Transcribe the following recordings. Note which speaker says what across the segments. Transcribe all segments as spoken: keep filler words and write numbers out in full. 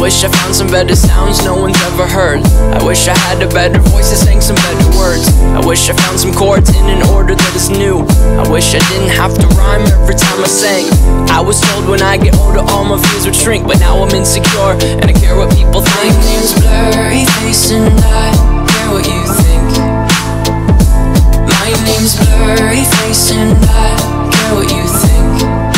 Speaker 1: wish I found some better sounds no one's ever heard. I wish I had a better voice that sang some better words. I wish I found some chords in an order that is new. I wish I didn't have to rhyme every time I sang. I was told when I get older all my fears would shrink, but now I'm insecure and I care what people think. My name's Blurry Face and I care what you think. My name's Blurry Face and I care what you think.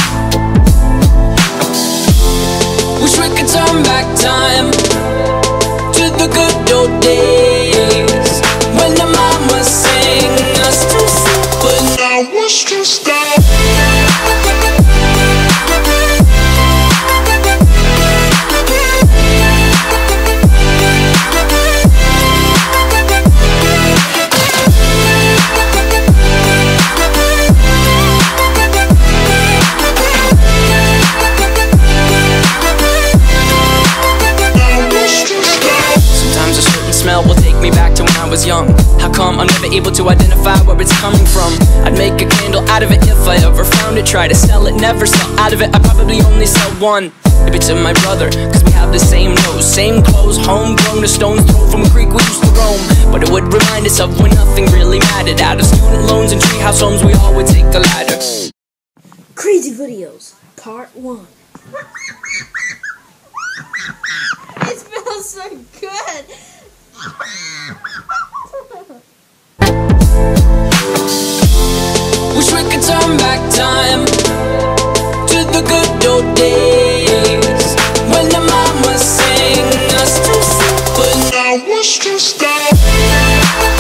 Speaker 1: Wish we could turn back time to the good old days when the mama sang us to sleep, but now we're stressed out. Smell will take me back to when I was young. How come I'm never able to identify where it's coming from? I'd make a candle out of it if I ever found it. Try to sell it, never sell out of it. I probably only sell one. Maybe to my brother, cause we have the same nose, same clothes, homegrown, a stone's throw from a creek we used to roam. But it would remind us of when nothing really mattered. Out of student loans and treehouse homes, we all would take the ladder.
Speaker 2: Crazy Videos, Part one.
Speaker 3: It smells so good.
Speaker 1: Wish we could turn back time to the good old days when the mama sang us to sleep, but now we're stressed out.